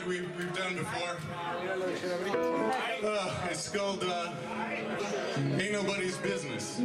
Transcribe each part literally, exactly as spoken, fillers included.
like we've, we've done before. Uh, it's called uh, Ain't Nobody's Business.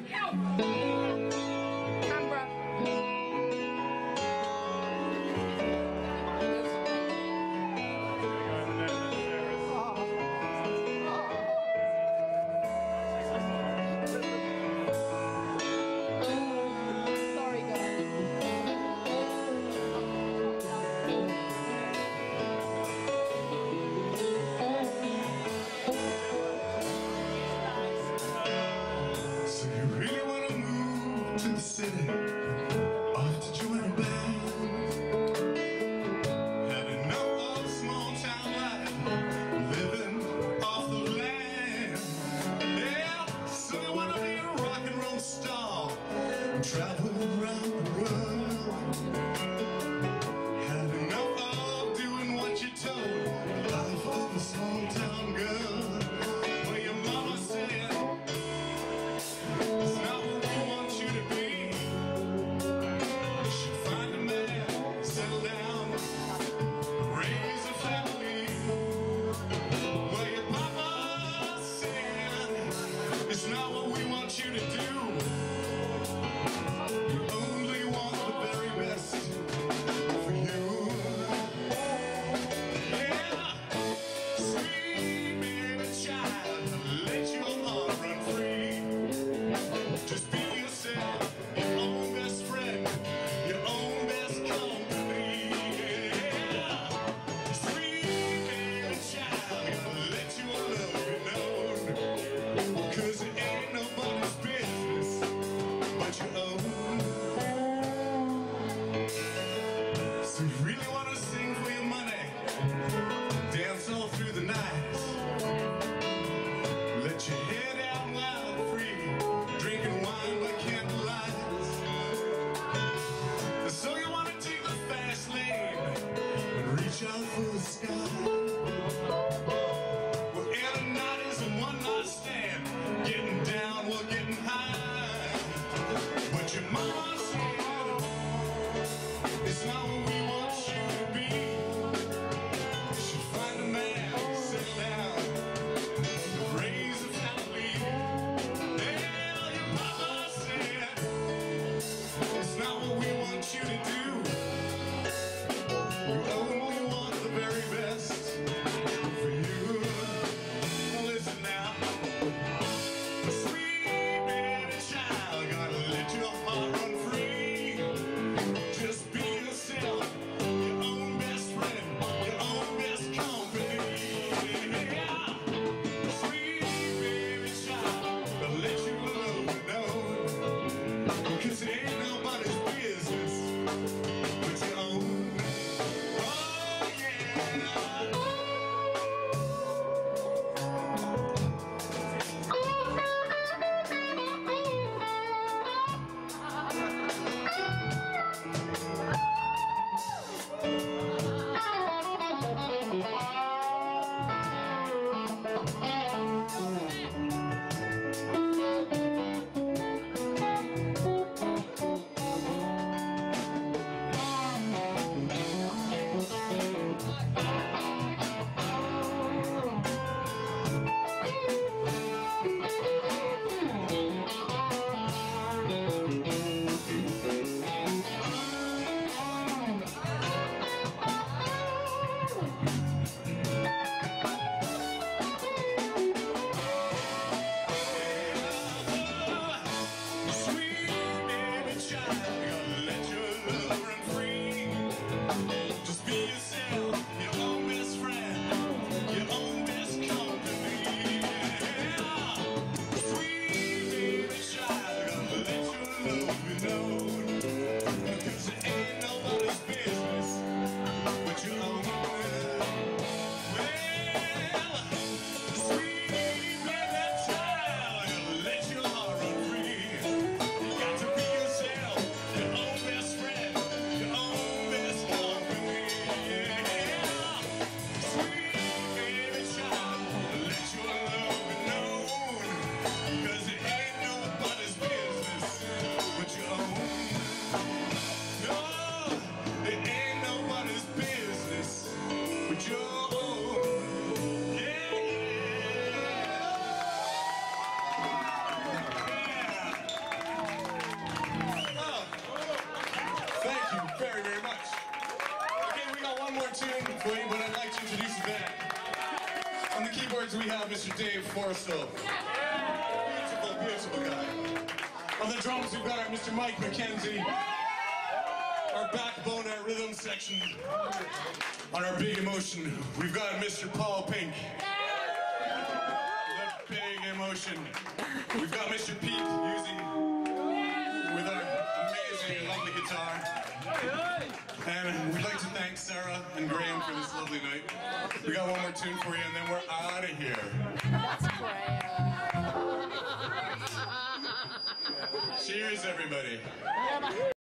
City, off to join a band. Had enough of small town life, living off the land. Yeah, so you wanna be a rock and roll star, traveling around the world. Had enough of doing what you're told, life of a small town girl. Well, your mama said it's not what we want you to be. It's not what we want you to do. You only want the very best for you. Yeah, sweet baby child, let your heart run free. Just be yourself, your own best friend, your own best company. Yeah, sweet baby child, let your love be known. 'Cause it ain't nobody's business but your own. So you really want to sing for your money, dance all through the night, let your head out wild and free, drinking wine by candlelight. So you want to take the fast lane and reach out for the sky. Well, every night is a one-night stand, getting down while getting high. But your mama said it's not what we want you to be. She'll find a man, settle down, raise a family. Well, your mama said it's not what we want you to do. You only want the very best quickly, but I'd like to introduce the band. On the keyboards we have Mister Dave Forrestal. Beautiful, beautiful guy. On the drums we've got our Mister Mike McKenzie. Our backbone, our rhythm section. On our big emotion, we've got Mister Paul Pink. The big emotion. We've got Mister Pete using with our amazing and lovely guitar. And we'd like to thank Sarah and Graham for this lovely night. We got one more tune for you and then we're out of here. Cheers, everybody.